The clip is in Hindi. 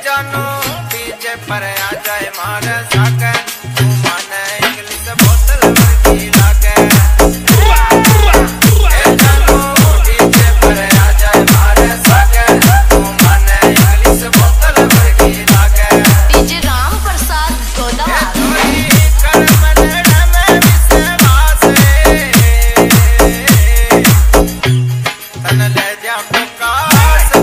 जानू डीजे पर आ जाए मारे साके तू माने इंग्लिश बोतल वर्गी लागे ए जानू डीजे पर आ जाए मारे साके तू माने इंग्लिश बोतल वर्गी लागे डीजे राम प्रसाद गोदा कर मनड़ा में विश्वास तन ले जा पुकार